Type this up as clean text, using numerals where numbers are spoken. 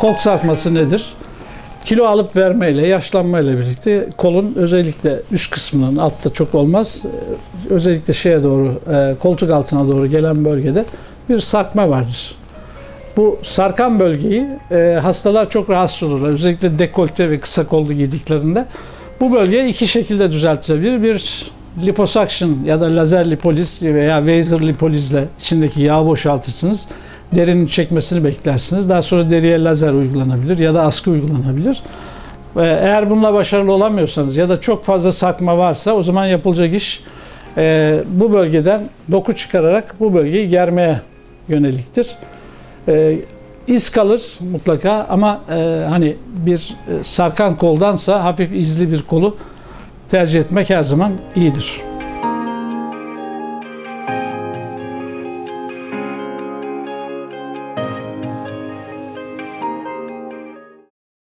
Kol sarkması nedir? Kilo alıp vermeyle, yaşlanmayla birlikte kolun özellikle üst kısmının, altta çok olmaz, özellikle şeye doğru, koltuk altına doğru gelen bölgede bir sarkma vardır. Bu sarkan bölgeyi hastalar çok rahatsız olurlar. Özellikle dekolte ve kısa kollu giydiklerinde. Bu bölgeyi iki şekilde düzeltilebilir. Bir liposuction ya da lazer lipoliz veya Weiser lipolizle içindeki yağı boşaltırsınız. Derinin çekmesini beklersiniz. Daha sonra deriye lazer uygulanabilir ya da askı uygulanabilir. Eğer bununla başarılı olamıyorsanız ya da çok fazla sarkma varsa o zaman yapılacak iş bu bölgeden doku çıkararak bu bölgeyi germeye yöneliktir. İz kalır mutlaka ama hani bir sarkan koldansa hafif izli bir kolu tercih etmek her zaman iyidir.